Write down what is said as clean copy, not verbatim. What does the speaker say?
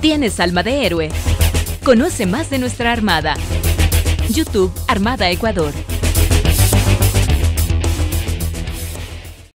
Tienes alma de héroe. Conoce más de nuestra Armada. YouTube Armada Ecuador.